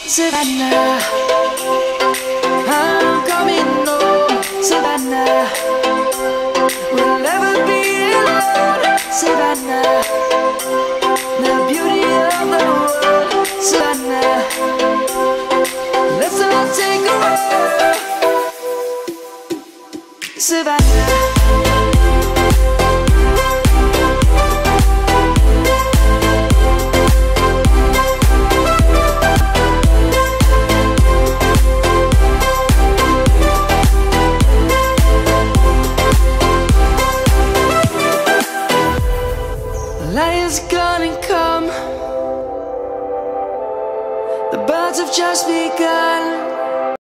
Savannah, I'm coming home. Savannah, we'll never be alone. Savannah, the beauty of the world. Savannah, let's all take a walk. Savannah. Lion's gonna come. The birds have just begun.